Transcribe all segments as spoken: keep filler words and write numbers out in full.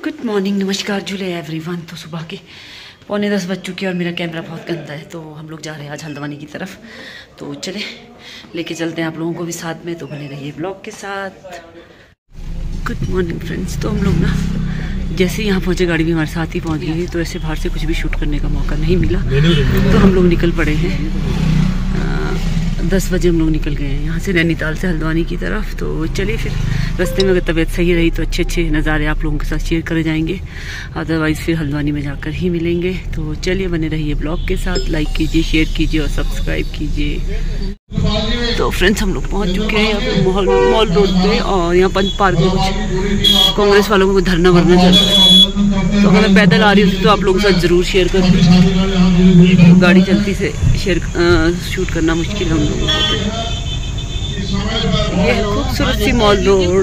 Good morning, नमस्कार जुले everyone. तो सुबह के पौने दस बज चुके हैं और मेरा कैमरा बहुत गंदा है, तो हम लोग जा रहे हैं आज हल्द्वानी की तरफ। तो चले लेके चलते हैं आप लोगों को भी साथ में, तो बने रहिए ब्लॉग के साथ। Good morning friends. तो हम लोग ना जैसे यहाँ पहुँचे, गाड़ी भी हमारे साथ ही पहुँच गई है, तो ऐसे बाहर से कुछ भी शूट करने का मौका नहीं मिला, तो हम लोग निकल पड़े हैं। दस बजे हम लोग निकल गए हैं यहाँ से नैनीताल से हल्द्वानी की तरफ। तो चलिए फिर रास्ते में अगर तबीयत सही रही तो अच्छे अच्छे नज़ारे आप लोगों के साथ शेयर करे जाएंगे, अदरवाइज़ फिर हल्द्वानी में जाकर ही मिलेंगे। तो चलिए बने रहिए ब्लॉग के साथ, लाइक कीजिए, शेयर कीजिए और सब्सक्राइब कीजिए। तो फ्रेंड्स हम लोग पहुँच चुके हैं यहाँ पे मॉल मॉल रोड पे, और यहाँ पंच पार्क में कुछ कांग्रेस वालों को धरना वरना चल रहा है। तो अगर मैं पैदल आ रही होती तो आप लोगों के साथ ज़रूर शेयर करती, तो गाड़ी चलती से शेयर शूट करना मुश्किल है हम लोगों को। ये है खूबसूरत सी मॉल रोड।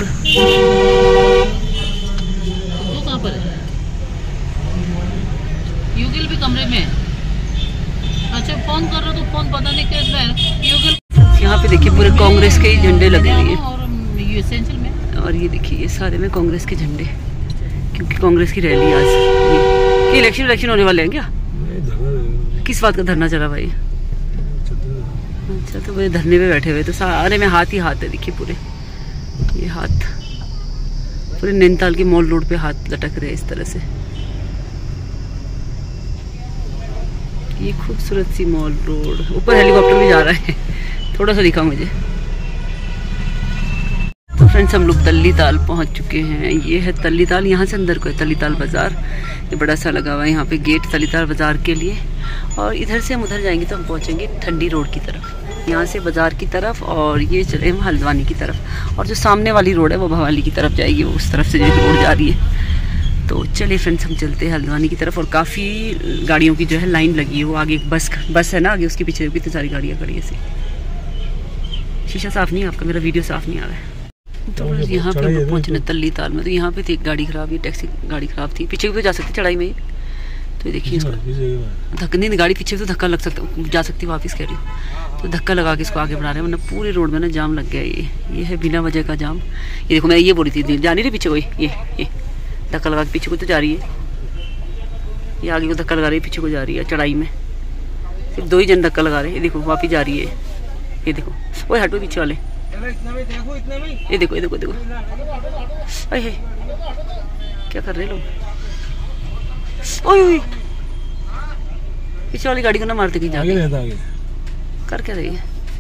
वो कहाँ पर है? युगल भी कमरे में। अच्छा फोन कर रहा तो फोन पता नहीं कैसा है। युगल यहाँ पे देखिए पूरे कांग्रेस के ही झंडे लगे हुए हैं, और ये एसेंशियल में, और ये देखिए ये सारे में कांग्रेस के झंडे, क्योंकि कांग्रेस की रैली आज कि इलेक्शन इलेक्शन होने वाले हैं क्या? किस बात का धरना चला भाई? अच्छा, तो वो धरने पे बैठे हुए, तो सारे में हाथ ही हाथ है। देखिए पूरे ये हाथ पूरे नैनीताल के मॉल रोड पे हाथ लटक रहे हैं इस तरह से। ये खूबसूरत सी मॉल रोड, ऊपर हेलीकॉप्टर भी जा रहा है, थोड़ा सा दिखा मुझे। तो फ्रेंड्स हम लोग तल्लीताल पहुंच चुके हैं। ये है तल्लीताल, यहाँ से अंदर को है तल्लीताल बाज़ार। ये बड़ा सा लगा हुआ है यहाँ पे गेट तल्लीताल बाज़ार के लिए, और इधर से हम उधर जाएंगे तो हम पहुँचेंगे ठंडी रोड की तरफ, यहाँ से बाज़ार की तरफ, और ये चले हम हल्द्वानी की तरफ। और जो सामने वाली रोड है वो भवाली की तरफ जाएगी, वो उस तरफ से जो रोड जा रही है। तो चलिए फ्रेंड्स हम चलते हैं हल्द्वानी की तरफ। और काफ़ी गाड़ियों की जो है लाइन लगी है, वो आगे एक बस बस है ना आगे, उसके पीछे कितनी सारी गाड़ियाँ खड़ी है। ऐसी शीशा साफ़ नहीं है आपका, मेरा वीडियो साफ़ नहीं आ रहा है। तो यहाँ पे हम पहुँचने तल्लीताल में, तो यहाँ पे थी एक गाड़ी खराब, ये टैक्सी गाड़ी खराब थी, पीछे भी तो जा सकती चढ़ाई में। तो देखिए इसको धक्का नहीं, गाड़ी पीछे तो धक्का लग सकता, जा सकती वापस कह रही हूँ, तो धक्का लगा के इसको आगे बढ़ा रहे हैं, वरना पूरे रोड में ना जाम लग गया। ये ये है बिना वजह का जाम। ये देखो मैं ये बोल रही थी, जा नहीं रही पीछे कोई, ये ये धक्का लगा के पीछे को तो जा रही है, ये आगे को धक्का लगा रही है, पीछे को जा रही है चढ़ाई में। सिर्फ दो ही जन धक्का लगा रहे हैं। ये देखो वापस जा रही है, ये देखो वो हटो पीछे वाले, ये देखो ये देखो देखो अरे क्या कर रहे लोग। ओए ओए पीछे वाली गाड़ी को ना मारते कहीं जाके, आगे कर क्या रही है।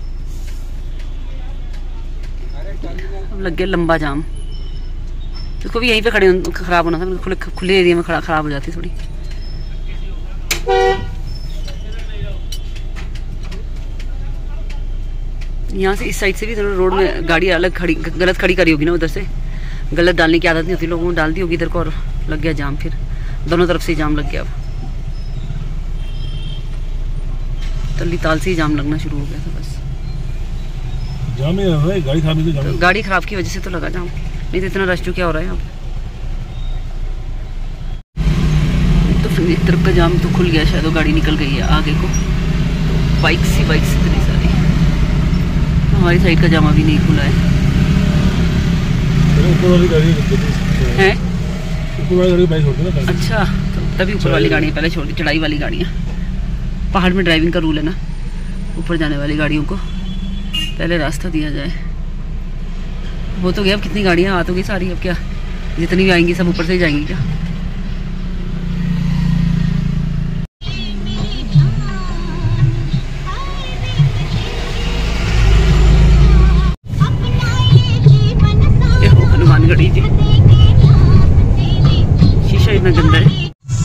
अब लग गया लंबा जाम, उसको भी यहीं पे खड़े खराब होना था, खुले खुले एरिया में खड़ा खराब हो जाती थोड़ी। यहाँ से इस साइड से भी रोड में गाड़ी अलग खड़ी, गलत खड़ी करी होगी ना, उधर से गलत डालने की आदत नहीं होती लोगों को, डाल दी होगी इधर को, और लग गया जाम, फिर दोनों तरफ से ही जाम लग गया। अब तल्लीताल से ही जाम लगना शुरू हो गया था बस। जाम ही है, गाड़ी खराब है, तो गाड़ी खराब की वजह से तो लगा जाम, नहीं तो इतना रश जो क्या हो रहा है यहाँ पे। तो फिर एक तरफ का जाम तो खुल गया शायद, वो गाड़ी निकल गई है आगे को, तो बाइक्स ही बाइक्स इतनी सारी। हमारी साइड का जाम अभी नहीं खुला है, ऊपर वाली गाड़ी है ऊपर वाली गाड़ी बाइक होती है ना। अच्छा, तो तभी ऊपर वाली गाड़ी पहले छोड़ दी, चढ़ाई वाली गाड़ियाँ। पहाड़ में ड्राइविंग का रूल है ना, ऊपर जाने वाली गाड़ियों को पहले रास्ता दिया जाए। वो तो गया, अब कितनी गाड़ियाँ आ तो गई सारी, अब क्या जितनी भी आएंगी सब ऊपर से ही जाएंगी क्या? गड़ी थी, शीशा इतना गंदा है।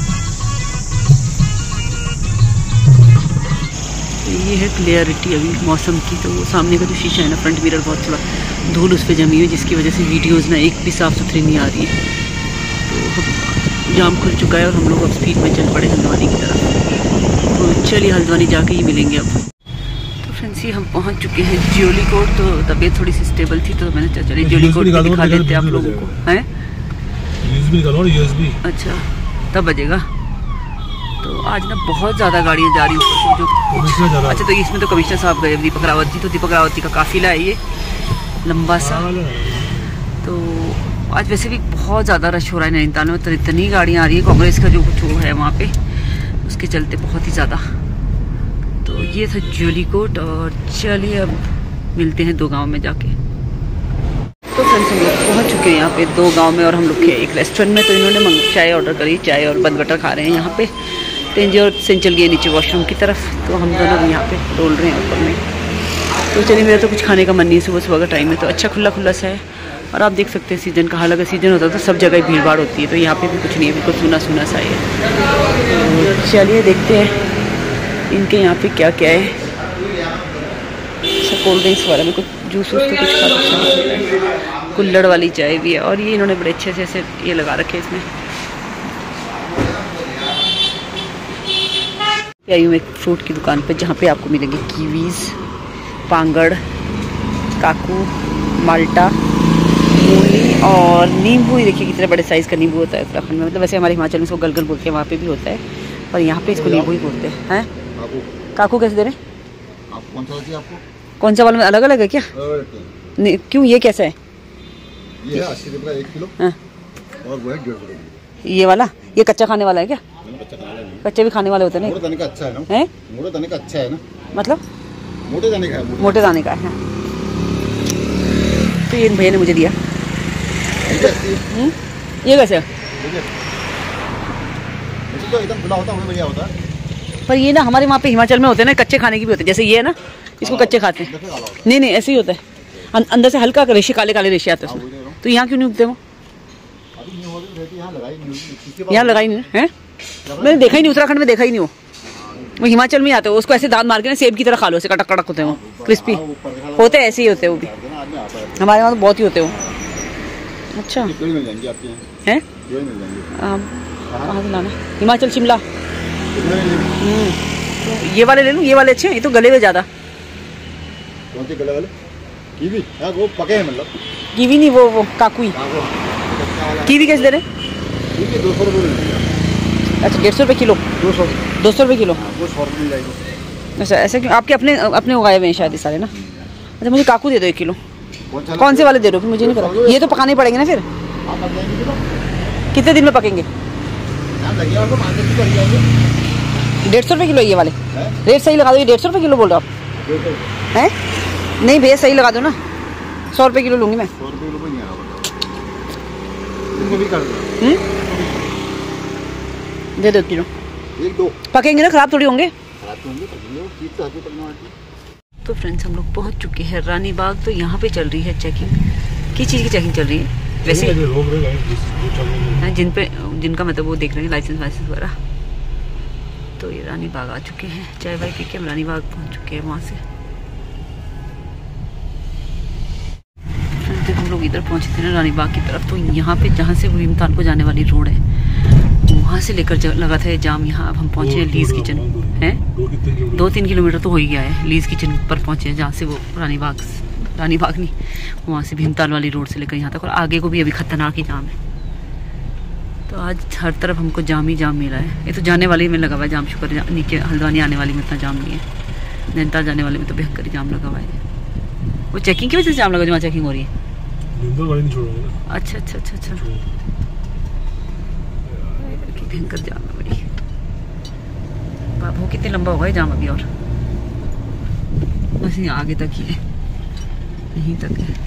ये है क्लियरिटी अभी मौसम की, तो वो सामने का जो शीशा है ना, फ्रंट मिरर, बहुत थोड़ा धूल उस पर जमी हुई है, जिसकी वजह से वीडियोस ना एक भी साफ सुथरी नहीं आ रही है। तो जाम खुल चुका है और हम लोग अब स्पीड में चल पड़े हल्द्वानी की तरफ। तो चलिए हल्द्वानी जाके ही मिलेंगे अब। फ्रेंड्स हम पहुंच चुके हैं ज्योली कोट। तो तबीयत थोड़ी सी स्टेबल थी, तो मैंने चलिए ज्योली कोट दिखा देते आप लोगों को। हैं अच्छा तब बजेगा। तो आज ना बहुत ज़्यादा गाड़ियाँ जा रही हैं जो। अच्छा तो इसमें तो कमिश्नर साहब गए, दीपक रावत जी, तो दीपक रावत जी का काफिला है ये लंबा सा। तो आज वैसे भी बहुत ज़्यादा रश हो रहा है नैनीताल में, तो इतनी गाड़ियाँ आ रही है, कांग्रेस का जो कुछ वो है वहाँ पे उसके चलते बहुत ही ज़्यादा। तो ये था ज्वेली कोट, और चलिए अब मिलते हैं दो गांव में जाके। तो फ्रेंड्स हम लोग पहुँच चुके हैं यहाँ पे दो गांव में, और हम लोग के एक रेस्टोरेंट में। तो इन्होंने मंग चाय ऑर्डर करी, चाय और बद बटर खा रहे हैं यहाँ पे। तेंजी और सेंचल गए नीचे वॉशरूम की तरफ, तो हम दोनों भी यहाँ पे डोल रहे हैं ऊपर में। तो चलिए, मेरा तो कुछ खाने का मन नहीं है, सुबह सुबह का टाइम है तो अच्छा खुला खुला सा है। और आप देख सकते हैं सीज़न का हाल, अगर सीज़न होता है तो सब जगह भीड़ भाड़ होती है, तो यहाँ पे भी कुछ नहीं है, बिल्कुल सुना सुना सा है। तो चलिए देखते हैं इनके यहाँ पे क्या क्या है। कोल्ड ड्रिंक्स वाला में कुछ जूस वूस तो कुछ खा सकते हैं, कुल्हड़ वाली चाय भी है। और ये इन्होंने बड़े अच्छे से ऐसे ये लगा रखे हैं इसमें। आई हूँ एक फ्रूट की दुकान पे, जहाँ पे आपको मिलेंगे कीवीज़, पांगड़, काकू, माल्टा, मूली और नींबू। ही देखिए कितने बड़े साइज़ का नींबू होता है उत्तराखंड में, मतलब वैसे हमारे हिमाचल में इसको गलगल बोलते हैं, वहाँ पे भी होता है, पर यहाँ पे इसको नींबू ही बोलते हैं। हैं काकू कैसे दे रहे हैं? आप कौन सा चाहिए आपको? कौन सा वाला में अलग अलग है क्या? नहीं, क्यों, ये कैसा है? ये है अस्सी रुपये का एक किलो। हाँ। और वो है डेढ़ सौ रुपये। ये वाला, ये कच्चा खाने वाला है क्या? कच्चा खाने वाला नहीं, कच्चे भी खाने वाले होते हैं मोटे दाने का अच्छा है ना। हैं? मोटे दाने का अच्छा है ना, मतलब मोटे दाने का है। मोटे दाने का है। तो ये भैया ने मुझे दिया। हम्म, ये कैसे है? तो एकदम खुला होता है, बढ़िया होता है। पर ये ना हमारे वहाँ पे हिमाचल में होते हैं ना, कच्चे खाने की भी होते हैं, जैसे ये है ना, इसको कच्चे खाते हैं। नहीं नहीं, ऐसे ही होता है, अं, अंदर से हल्का रेशे, काले काले रेशे आते हैं उसमें। तो यहाँ क्यों नहीं उगते वो? यहाँ लगाई नहीं है, मैंने देखा ही नहीं, उत्तराखंड में देखा ही नहीं वो वो हिमाचल में आते हैं। उसको ऐसे दांत मार के ना सेब की तरह खा लो, ऐसे कड़क कड़क होते हैं, वो क्रिस्पी होते हैं, ऐसे ही होते हैं वो भी। हमारे वहाँ तो बहुत ही होते हो। अच्छा है, कहाँ से लाना? हिमाचल, शिमला। तो ये वाले ले लूँ, ये वाले अच्छे हैं, ये तो गले हुए ज़्यादा। कौन से गले वाले? कीवी? हाँ, वो पके हैं मतलब। कीवी नहीं, वो वो काकुई। कीवी कैसे दे रहे? दो सौ रुपये। अच्छा, डेढ़ सौ रुपये किलो? दो सौ दो सौ रुपये किलो। वो सौ रुपये मिल जाएगी। अच्छा, ऐसे क्यों? आपके अपने अपने उगाए हुए हैं शायद ये सारे ना। अच्छा, मुझे काकू दे दो एक किलो। कौन से वाले दे रहे हो? मुझे नहीं पता, ये तो पकाने पड़ेंगे ना फिर। कितने दिन में पकेंगे? डेढ़ सौ रुपये किलो ये वाले? रेट सही लगा दो, ये डेढ़ सौ रुपये किलो बोल रहे हो आप? हैं? नहीं भैया, सही लगा दो ना, सौ रुपये किलो लूँगी मैं। दे दो किलो। एक दो पकेंगे ना, खराब थोड़ी होंगे। तो फ्रेंड्स हम लोग पहुंच चुके हैं रानी बाग। तो यहाँ पे चल रही है चेकिंग। किस चीज़ की चेकिंग चल रही है वैसे? है जिन पे, जिनका मतलब वो देख रहे हैं लाइसेंस वाइसेंस वगैरह। तो ये रानी बाग आ चुके हैं, चाय वाय पी के हम रानी बाग पहुँच चुके हैं वहाँ से। हम लोग इधर पहुँचे थे ना रानी बाग की तरफ, तो यहाँ पे जहाँ से भीमताल को जाने वाली रोड है वहाँ से लेकर लगा था ये जाम। यहाँ अब हम पहुँचे हैं लीज किचन है, दो तीन किलोमीटर तो हो ही गया है। लीज किचन पर पहुँचे हैं, जहाँ से वो रानी बाग, रानी बाग नहीं, वहाँ से भीमताल वाली रोड से लेकर यहाँ तक, और आगे को भी अभी खतरनाक ही जाम है। तो आज हर तरफ हमको जाम ही जाम मिला है। ये तो जाने वाली में लगा हुआ है जाम, शुक्र नीचे हल्द्वानी आने वाली में इतना जाम नहीं है, नैनीताल जाने वाले में तो भयंकर ही जाम लगा हुआ है। वो चेकिंग की वजह से जाम लगा, जो वहाँ चेकिंग हो रही है। अच्छा अच्छा अच्छा अच्छा, भयंकर जाम है बड़ी। बाबू कितने लंबा होगा ये जाम अभी, और बस यहाँ आगे तक ही है, यहीं तक है।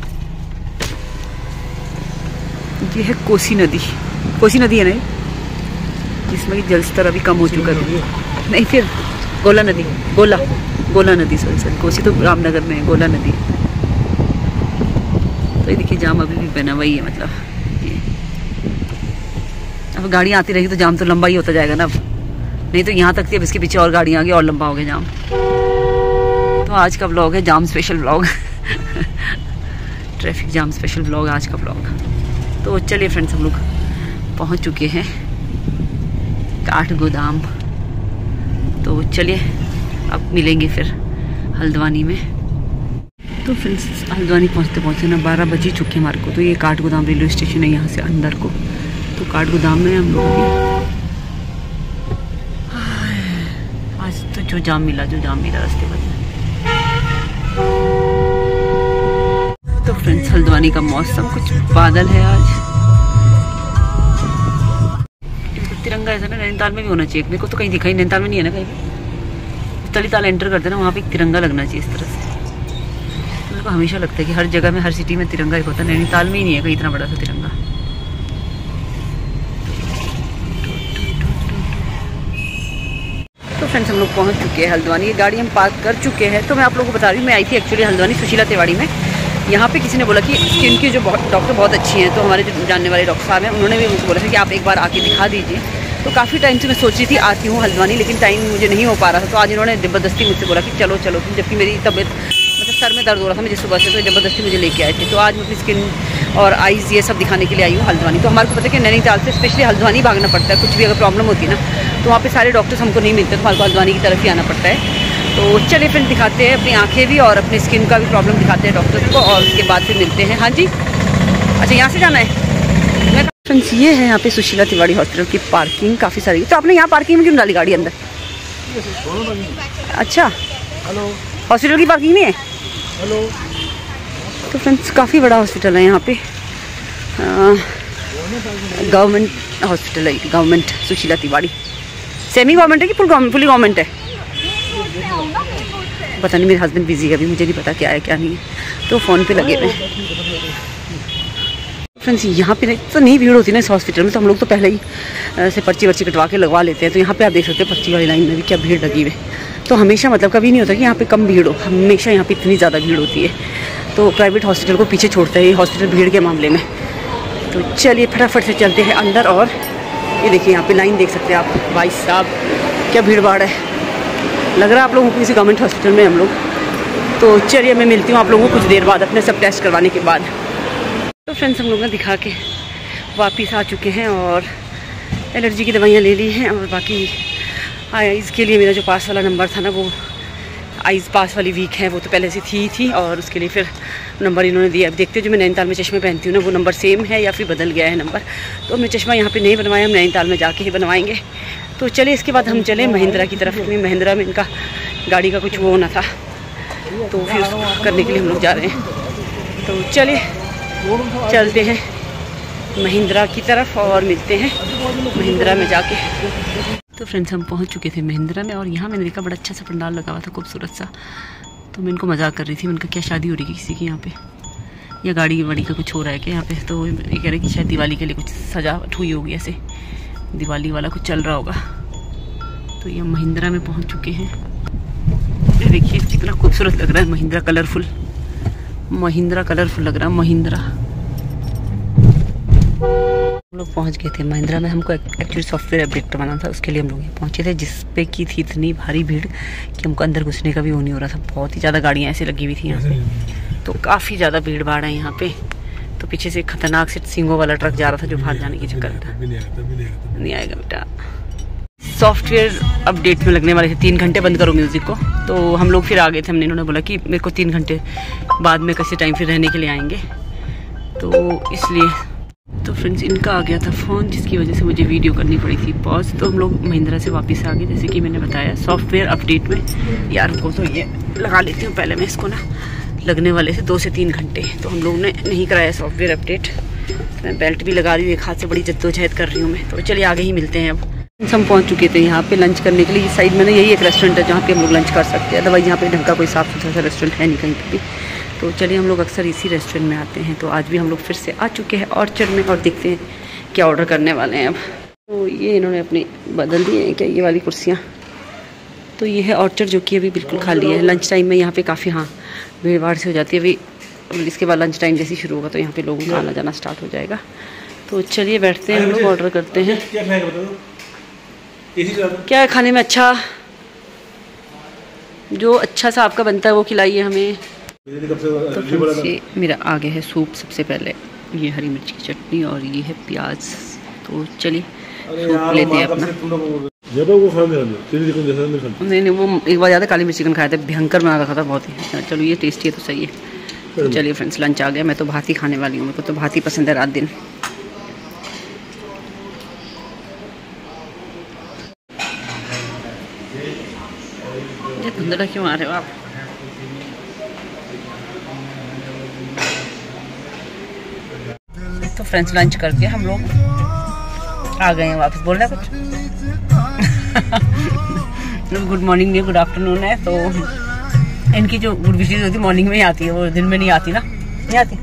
ये है कोसी नदी, कोसी नदी है ना, जिसमें कि जलस्तर अभी कम हो चुका है। नहीं फिर गोला नदी, गोला गोला नदी सॉरी सॉरी कोसी तो रामनगर में है, गोला नदी। तो ये देखिए जाम अभी भी बना वही है, मतलब ये अब गाड़ियाँ आती रहेगी तो जाम तो लंबा ही होता जाएगा ना। अब नहीं तो यहाँ तक थी, अब इसके पीछे और गाड़ियाँ आ गई और लंबा हो गया जाम। तो आज का व्लॉग है jam special vlog traffic jam special vlog आज का व्लॉग। तो चलिए फ्रेंड्स हम लोग पहुँच चुके हैं काठगोदाम। तो चलिए अब मिलेंगे फिर हल्द्वानी में। तो फ्रेंड्स हल्द्वानी पहुँचते पहुँचते ना बारह बज ही चुके हैं हमारे को। तो ये काठगोदाम रेलवे स्टेशन है यहाँ से अंदर को। तो काठगोदाम में हम लोग आज तो जो जाम मिला जो जाम मिला रास्ते पर। तो फ्रेंड्स हल्द्वानी का मौसम कुछ बादल है आज, तिरंगा ऐसा ना नैनीताल में भी होना चाहिए। मेरे को तो कहीं दिखाई, नैनीताल में नहीं है ना कहीं। तलीताल एंटर करते ना वहाँ पे एक तिरंगा लगना चाहिए इस तरह से। मेरे को हमेशा लगता है कि हर जगह में, हर सिटी में तिरंगा ही होता है, नैनीताल में ही नहीं है कहीं इतना बड़ा सा तिरंगा। तो फ्रेंड्स हम लोग पहुंच चुके हैं हल्द्वानी। ये गाड़ी हम पार्क कर चुके हैं। तो मैं आप लोगों को बता रही हूँ, मैं आई थी एक्चुअली हल्द्वानी सुशीला तिवारी में। यहाँ पे किसी ने बोला कि स्किन की जो डॉक्टर बहुत अच्छी हैं, तो हमारे जो जानने वाले डॉक्टर साहब हैं उन्होंने भी मुझे बोला था कि आप एक बार आके दिखा दीजिए। तो काफ़ी टाइम से मैं सोच रही थी आती हूँ हल्द्वानी, लेकिन टाइम मुझे नहीं हो पा रहा था। तो आज इन्होंने ज़बरदस्ती मुझसे बोला कि चलो चलो, जबकि मेरी तबीयत मतलब सर में दर्द हो रहा था मुझे सुबह से, तो ज़बरदस्ती मुझे लेके आए थे। तो आज मैं अपनी स्किन और आइज़ ये सब दिखाने के लिए आई हूँ हल्द्वानी। तो हमारे को पता है कि नैनीताल से स्पेशली हल्द्वानी भागना पड़ता है, कुछ भी अगर प्रॉब्लम होती है ना तो वहाँ पे सारे डॉक्टर्स हमको नहीं मिलते, तो हमारे को हल्द्वानी की तरफ ही आना पड़ता है। तो चलिए फिर दिखाते हैं अपनी आंखें भी और अपनी स्किन का भी प्रॉब्लम दिखाते हैं डॉक्टर्स को, और उसके बाद फिर मिलते हैं। हाँ जी, अच्छा यहाँ से जाना है। फ्रेंड्स ये है यहाँ पे सुशीला तिवारी हॉस्पिटल की पार्किंग काफ़ी सारी। तो आपने यहाँ पार्किंग में क्यों डाली गाड़ी अंदर? अच्छा, हेलो, हॉस्पिटल की पार्किंग नहीं है? हेलो। तो फ्रेंड्स काफ़ी बड़ा हॉस्पिटल है यहाँ पे, गवर्नमेंट हॉस्पिटल है, government Sushila Tiwari. Semi government है कि फुल फुली गवर्नमेंट है? पता नहीं, मेरे हस्बैंड बिजी है अभी, मुझे नहीं पता क्या है क्या नहीं है, तो फ़ोन पे लगे हुए। फ्रेंड्स यहाँ पे तो नहीं भीड़ होती ना इस हॉस्पिटल में, तो हम लोग तो पहले ही ऐसे पर्ची वर्ची कटवा के लगवा लेते हैं। तो यहाँ पे आप देख सकते हैं पर्ची वाली लाइन में भी क्या भीड़ लगी हुई है। तो हमेशा मतलब कभी नहीं होता कि यहाँ पे कम भीड़ हो, हमेशा यहाँ पे इतनी ज़्यादा भीड़ होती है। तो प्राइवेट हॉस्पिटल को पीछे छोड़ता है ये हॉस्पिटल भीड़ के मामले में। तो चलिए फटाफट से चलते हैं अंदर। और ये देखिए यहाँ पे लाइन देख सकते हैं आप, भाई साहब क्या भीड़ भाड़ है। लग रहा है आप लोगों को किसी गवर्नमेंट हॉस्पिटल में हम लोग। तो चलिए मैं मिलती हूँ आप लोगों को कुछ देर बाद अपने सब टेस्ट करवाने के बाद। तो फ्रेंड्स हम लोग ने दिखा के वापस आ चुके हैं और एलर्जी की दवाइयाँ ले ली हैं। और बाकी आइज़ के लिए मेरा जो पास वाला नंबर था ना, वो आइज़ पास वाली वीक है, वो तो पहले से थी थी और उसके लिए फिर नंबर इन्होंने दिया। अब देखते हो जो मैं नैनीताल में चश्मे पहनती हूँ ना, वो नंबर सेम है या फिर बदल गया है नंबर। तो हमने चश्मा यहाँ पे नहीं बनवाया, हम नैनीताल में जाके ही बनवाएंगे। तो चलिए इसके बाद हम चले महिंद्रा की तरफ में। महिंद्रा में इनका गाड़ी का कुछ वो होना था, तो फिर उसको करने के लिए हम लोग जा रहे हैं। तो चलिए चलते हैं महिंद्रा की तरफ और मिलते हैं महिंद्रा में जाके। तो फ्रेंड्स हम पहुंच चुके थे महिंद्रा में और यहाँ मैंने देखा बड़ा अच्छा सा पंडाल लगा हुआ था, खूबसूरत सा। तो मैं इनको मजाक कर रही थी, मैंने कहा क्या शादी हो रही है किसी की यहाँ पे, या गाड़ी वाड़ी का कुछ हो रहा है क्या यहाँ पे? तो ये कह रहे कि शायद दिवाली के लिए कुछ सजावट हुई होगी, ऐसे दिवाली वाला कुछ चल रहा होगा। तो ये हम महिंद्रा में पहुँच चुके हैं। ये देखिए कितना खूबसूरत लग रहा है महिंद्रा, कलरफुल महिंद्रा, कलरफुल लग रहा है महिंद्रा। हम लोग पहुंच गए थे महिंद्रा में। हमको एक्चुअली सॉफ्टवेयर अपडेट करवाना था, उसके लिए हम लोग यहाँ पहुंचे थे, जिस पे की थी इतनी भारी भीड़ कि हमको अंदर घुसने का भी वो नहीं हो रहा था। बहुत ही ज़्यादा गाड़ियाँ ऐसे लगी हुई थी यहाँ पे, तो काफ़ी ज़्यादा भीड़ भाड़ है यहाँ पे। तो पीछे से खतरनाक से सिंगों वाला ट्रक जा रहा था जो बाहर जाने की चक्कर था। नहीं आएगा बेटा। सॉफ्टवेयर अपडेट में लगने वाले थे तीन घंटे, बंद करो म्यूज़िक को। तो हम लोग फिर आ गए थे, हमने इन्होंने बोला कि मेरे को तीन घंटे बाद में किसी टाइम फिर रहने के लिए आएंगे, तो इसलिए। तो फ्रेंड्स इनका आ गया था फ़ोन, जिसकी वजह से मुझे वीडियो करनी पड़ी थी पॉज। तो हम लोग महिंद्रा से वापस आ गए, जैसे कि मैंने बताया सॉफ्टवेयर अपडेट में। यार को तो ये लगा लेती हूँ पहले मैं इसको ना, लगने वाले थे दो से तीन घंटे, तो हम लोग ने नहीं कराया सॉफ्टवेयर अपडेट। तो मैं बेल्ट भी लगा रही हूँ, एक हाथ से बड़ी जद्दोजहद कर रही हूँ मैं। तो चलिए आगे ही मिलते हैं। अब हम पहुंच चुके थे यहाँ पे लंच करने के लिए। इस साइड में ना यही एक रेस्टोरेंट है जहाँ पे हम लोग लंच कर सकते हैं, अदरवाइज यहाँ पे ढंग का कोई साफ सुथरा सा रेस्टोरेंट है नहीं कहीं पे भी। तो चलिए हम लोग अक्सर इसी रेस्टोरेंट में आते हैं। तो आज भी हम लोग फिर से आ चुके हैं ऑर्चर्ड में और देखते हैं क्या ऑर्डर करने वाले हैं अब। तो ये इन्होंने अपनी बदल दी हैं क्या ये वाली कुर्सियाँ। तो ये है ऑर्चर्ड जो कि अभी बिल्कुल खाली है। लंच टाइम में यहाँ पे काफ़ी हाँ भीड़ भाड़ से हो जाती है। अभी इसके बाद लंच टाइम जैसे शुरू होगा तो यहाँ पे लोगों का आना जाना स्टार्ट हो जाएगा। तो चलिए बैठते हैं हम लोग, ऑर्डर करते हैं। क्या है खाने में अच्छा, जो अच्छा सा आपका बनता है वो खिलाइए हमें। तो ये मेरा आ गया है सूप सबसे पहले, ये हरी मिर्च की चटनी और ये है प्याज। तो चलिए सूप लेते हैं अपना। नहीं नहीं वो एक बार ज़्यादा काली मिर्च चिकन खाया था, भयंकर बना रखा था बहुत ही। चलो ये टेस्टी है तो सही है। तो चलिए फ्रेंड्स लंच आ गया। मैं तो भात ही खाने वाली हूँ, मेरे को तो भात ही पसंद है रात दिन। ये धुंधला क्यों आ रहे हो आप? तो फ्रेंड्स लंच करके हम लोग आ गए हैं वापस। बोलना कुछ? गुड मॉर्निंग नहीं, गुड आफ्टरनून है। तो इनकी जो गुड विशेज होती है मॉर्निंग में ही आती है, वो दिन में नहीं आती ना, नहीं आती।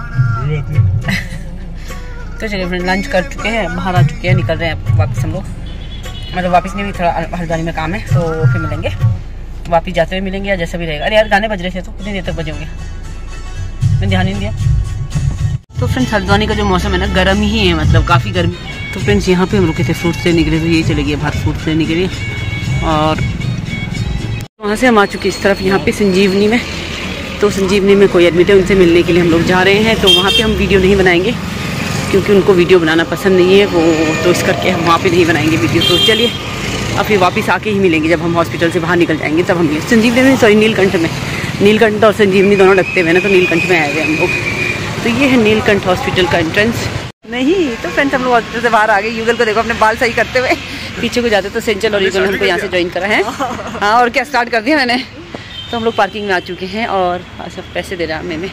तो चलिए फ्रेंड, लंच कर चुके हैं, बाहर आ चुके हैं, निकल रहे हैं वापस हम लोग। मतलब वापस नहीं, थोड़ा हल्द्वानी में काम है, तो फिर मिलेंगे, वापस जाते हुए मिलेंगे या जैसा भी रहेगा। अरे यार गाने बज रहे थे, तो कितनी देर तक बजे होंगे, मैं ध्यान नहीं दिया। तो फ्रेंड्स हल्द्वानी का जो मौसम है ना, गर्म ही है, मतलब काफ़ी गर्मी। तो फ्रेंड्स यहाँ पे हम रुके थे, फ्रूट्स लेने के लिए, तो ये चले गए बाहर फ्रूट्स लेने के लिए। और वहाँ से हम आ चुके इस तरफ, यहाँ पे संजीवनी में। तो संजीवनी में कोई एडमिट है, उनसे मिलने के लिए हम लोग जा रहे हैं। तो वहाँ पे हम वीडियो नहीं बनाएंगे क्योंकि उनको वीडियो बनाना पसंद नहीं है वो, तो इस करके हम वहाँ पे नहीं बनाएंगे वीडियो। तो चलिए अब फिर वापस आके ही मिलेंगे, जब हम हॉस्पिटल से बाहर निकल जाएंगे तब हम संजीवनी में, सॉरी नीलकंठ में, नीलकंठ और संजीवनी दोनों लगते हुए ना, तो नीलकंठ में आए हुए हम लोग। तो ये है नीलकंठ हॉस्पिटल का एंट्रेंस। नहीं तो फ्रेंड्स हम लोग हॉस्पिटल से बाहर आ गए। युगल को देखो अपने बाल सही करते हुए पीछे को जाते, तो सेंचल और युगल हमको यहाँ से ज्वाइन करा है। हाँ और क्या स्टार्ट कर दिया मैंने। तो हम लोग पार्किंग में आ चुके हैं और अच्छा पैसे दे रहा हमें में।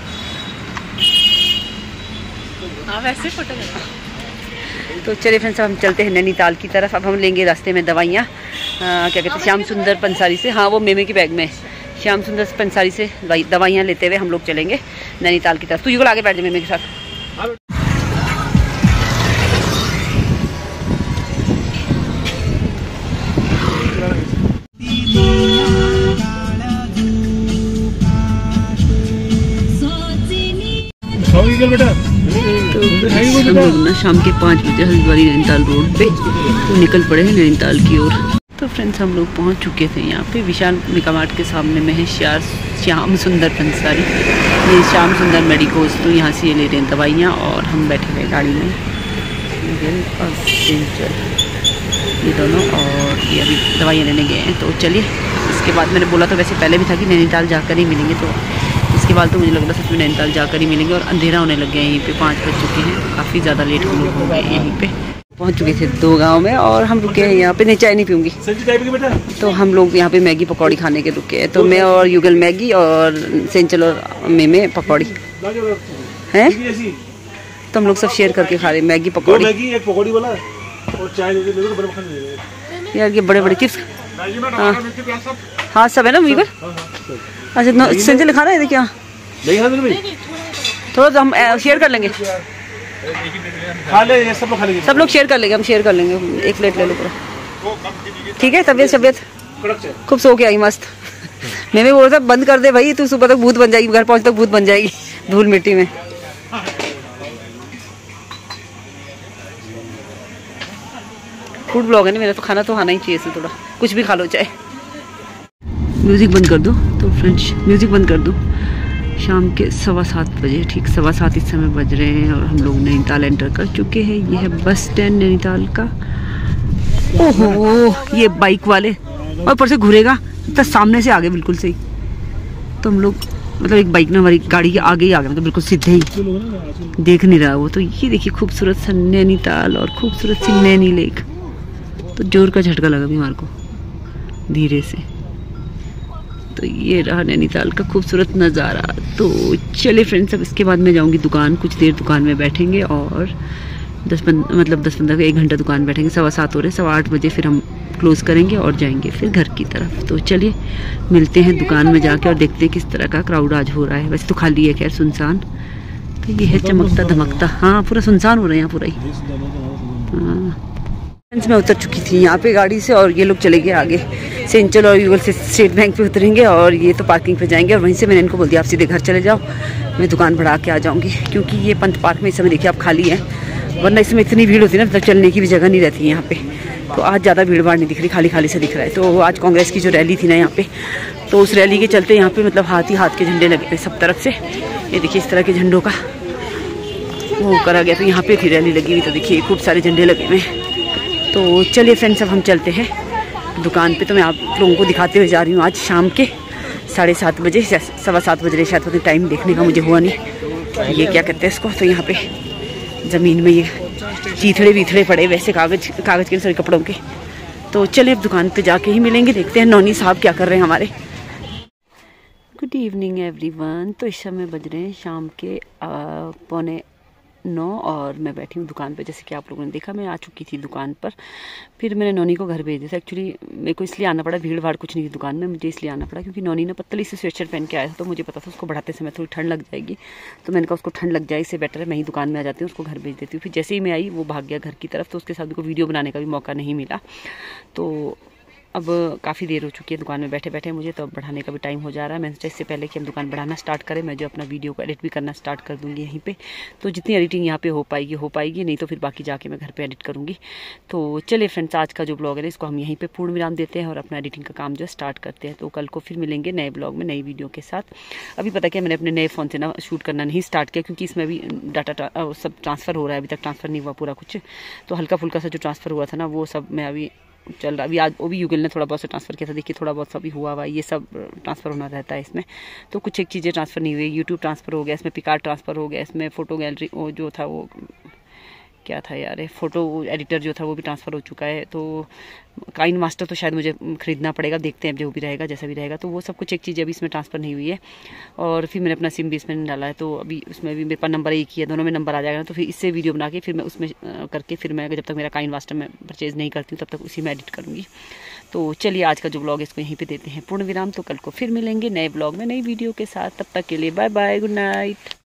हाँ वैसे फोटो तो चलिए फ्रेंड्स हम चलते हैं नैनीताल की तरफ। अब हम लेंगे रास्ते में दवाइयाँ, क्या कहते हैं, श्याम सुंदर पंसारी से। हाँ वो मेमे की बैग में, श्याम सुंदर पंसारी से दवाइयाँ लेते हुए हम लोग चलेंगे नैनीताल की तरफ। तू युगल आगे बैठ जाए मेमे के साथ। बेटा तो हम लोग ना शाम के पाँच बजे हल्द्वानी नैनीताल रोड पे तो निकल पड़े हैं नैनीताल की ओर। तो फ्रेंड्स हम लोग पहुंच चुके थे यहाँ पे। विशाल मेगा मार्ट के सामने में है श्यार श्याम सुंदर पंसारी, ये श्याम सुंदर मेडिकोज। तो यहाँ से ये ले रहे हैं दवाइयाँ और हम बैठे हुए गाड़ी में, और ये दोनों, और ये अभी दवाइयाँ लेने गए हैं। तो चलिए इसके बाद मैंने बोला तो वैसे पहले भी था कि नैनीताल जाकर ही मिलेंगे, तो इसके बाद तो मुझे लग रहा सच में नैनीताल जाकर ही मिलेंगे। और अंधेरा होने लग गया है, यहीं पे पाँच बज चुके हैं, काफ़ी ज़्यादा लेट हम लोग हो गए। यहीं पे पहुंच चुके थे दो गांव में और हम रुके हैं यहाँ पे। नहीं चाय नहीं पीऊँगी, तो हम लोग यहाँ पे मैगी पकौड़ी खाने के रुके हैं। तो मैं और युगल मैगी और सेंचल और मेमे पकौड़ी हैं, तो हम लोग सब शेयर करके खा रहे हैं मैगी पकौड़ी। यार ये बड़े बड़े चिप्स, हाँ हाँ सब है ना युगल। अच्छा सेंचल खाना है क्या? थोड़ा सा हम शेयर कर लेंगे, खा ले, सब लोग खा लेंगे, सब लोग शेयर कर लेंगे, हम शेयर कर लेंगे। एक प्लेट ले लो पूरा, ठीक है। तबीयत तबीयत खूब सो के आई मस्त। मैं भी बोल रहा था बंद कर दे भाई, तू सुबह तक भूत बन जाएगी, घर पहुंच तक भूत बन जाएगी धूल मिट्टी में। फूड ब्लॉग है ना मेरा, तो खाना तो खाना ही चाहिए, थोड़ा कुछ भी खा लो चाहे। म्यूजिक बंद कर दो। तो फ्रेंड्स म्यूजिक बंद कर दो। शाम के सवा सात बजे, ठीक सवा सात इस समय बज रहे हैं और हम लोग नैनीताल एंटर कर चुके हैं। ये है बस स्टैंड नैनीताल का। ओहो ये बाइक वाले, और ऊपर से घूरेगा तो सामने से आगे बिल्कुल सही। तो हम लोग मतलब एक बाइक ना हमारी गाड़ी के आगे ही आ गया, मतलब बिल्कुल सीधे ही, देख नहीं रहा वो। तो ये देखिए खूबसूरत सा नैनीताल और खूबसूरत सी नैनी लेक। तो जोर का झटका लगा भी हमारे को धीरे से। तो ये रहा नैनीताल का खूबसूरत नज़ारा। तो चलिए फ्रेंड्स अब इसके बाद मैं जाऊंगी दुकान, कुछ देर दुकान में बैठेंगे और दस पंद्रह मतलब दस पंद्रह एक घंटा दुकान बैठेंगे। सवा सात हो रहे, सवा आठ बजे फिर हम क्लोज़ करेंगे और जाएंगे फिर घर की तरफ। तो चलिए मिलते हैं दुकान में जाके और देखते हैं किस तरह का क्राउड आज हो रहा है। वैसे तो खाली है खैर, सुनसान। तो ये है चमकता धमकता, हाँ पूरा सुनसान हो रहा है यहाँ पूरा ही। हाँ मैं उतर चुकी थी यहाँ पे गाड़ी से और ये लोग चले गए आगे। सेंचल और युगल से स्टेट बैंक पे उतरेंगे और ये तो पार्किंग पे जाएंगे। और वहीं से मैंने इनको बोल दिया आप सीधे घर चले जाओ, मैं दुकान बढ़ा के आ जाऊँगी, क्योंकि ये पंत पार्क में इस समय देखिए आप खाली है, वरना इसमें इतनी भीड़ होती है ना, मतलब चलने की भी जगह नहीं रहती है यहाँ पे। तो आज ज़्यादा भीड़ भाड़ नहीं दिख रही, खाली खाली से दिख रहा है। तो आज कांग्रेस की जो रैली थी ना यहाँ पे, तो उस रैली के चलते यहाँ पे मतलब हाथ ही हाथ के झंडे लगे थे सब तरफ से। ये देखिए इस तरह के झंडों का वो करा गया। तो यहाँ पे थी रैली लगी हुई, तो देखिए खूब सारे झंडे लगे हुए हैं। तो चलिए फ्रेंड्स अब हम चलते हैं दुकान पे। तो मैं आप लोगों को दिखाते हुए जा रही हूँ आज शाम के साढ़े सात बजे, सवा सात बज रहे शायद, होते टाइम देखने का मुझे हुआ नहीं। ये क्या कहते हैं इसको, तो यहाँ पे ज़मीन में ये चीथड़े वीथड़े पड़े वैसे कागज़ कागज़ के सारे कपड़ों के। तो चलिए अब दुकान पे जाके ही मिलेंगे, देखते हैं नौनी साहब क्या कर रहे हैं हमारे। Good evening everyone. तो इस समय बज रहे हैं शाम के पौने नौ और मैं बैठी हूँ दुकान पे। जैसे कि आप लोगों ने देखा मैं आ चुकी थी दुकान पर। फिर मैंने नौनी को घर भेज दिया था। एक्चुअली मेरे को इसलिए आना पड़ा, भीड़ भाड़ कुछ नहीं थी दुकान में, मुझे इसलिए आना पड़ा क्योंकि नौनी ने पतली से स्वेटशर्ट पहन के आया था, तो मुझे पता था उसको बढ़ाते समय थोड़ी ठंड लग जाएगी। तो मैंने कहा उसको ठंड लग जाए, इससे बेटर है मैं ही दुकान में आ जाती हूँ, उसको घर भेज देती हूँ। फिर जैसे ही मैं आई वो भाग गया घर की तरफ, तो उसके साथ मेरे को वीडियो बनाने का भी मौका नहीं मिला। तो अब काफ़ी देर हो चुकी है दुकान में बैठे बैठे मुझे, तो अब बढ़ाने का भी टाइम हो जा रहा है। मैंने सोचा इससे पहले कि हम दुकान बढ़ाना स्टार्ट करें, मैं जो अपना वीडियो को एडिट भी करना स्टार्ट कर दूँगी यहीं पे। तो जितनी एडिटिंग यहाँ पे हो पाएगी हो पाएगी, नहीं तो फिर बाकी जाके मैं घर पे एडिट करूँगी। तो चलिए फ्रेंड्स, आज का जो ब्लॉग है इसको हम यहीं पर पूर्ण विराम देते हैं और अपना एडिटिंग का काम जो स्टार्ट करते हैं। तो कल को फिर मिलेंगे नए ब्लॉग में, नई वीडियो के साथ। अभी पता क्या, मैंने अपने नए फ़ोन से ना शूट करना नहीं स्टार्ट किया क्योंकि इसमें अभी डाटा सब ट्रांसफ़र हो रहा है, अभी तक ट्रांसफ़र नहीं हुआ पूरा कुछ। तो हल्का फुल्का सा जो ट्रांसफ़र हुआ था ना वो सब मैं अभी चल रहा। अभी आज वो भी युगल ने थोड़ा बहुत सा ट्रांसफ़र किया था, देखिए थोड़ा बहुत सा भी हुआ हुआ, ये सब ट्रांसफ़र होना रहता है इसमें। तो कुछ एक चीज़ें ट्रांसफ़र नहीं हुई, यूट्यूब ट्रांसफ़र हो गया, इसमें पिकार ट्रांसफ़र हो गया, इसमें फ़ोटो गैलरी वो जो था वो क्या था यार, फ़ोटो एडिटर जो था वो भी ट्रांसफ़र हो चुका है। तो काइन मास्टर तो शायद मुझे ख़रीदना पड़ेगा, देखते हैं जो भी रहेगा जैसा भी रहेगा। तो वो सब कुछ एक चीज़ अभी इसमें ट्रांसफ़र नहीं हुई है। और फिर मैंने अपना सिम भी इसमें डाला है, तो अभी उसमें भी मेरे पास नंबर एक ही है, दोनों में नंबर आ जाएगा ना। तो फिर इससे वीडियो बना के फिर मैं उसमें करके फिर मैं जब तक मेरा काइन मास्टर मैं परचेज़ नहीं करती हूँ तब तक उसी में एडिट करूँगी। तो चलिए आज का जो ब्लॉग है इसको यहीं पे देते हैं पूर्ण विराम। तो कल को फिर मिलेंगे नए ब्लॉग में नई वीडियो के साथ, तब तक के लिए बाय बाय, गुड नाइट।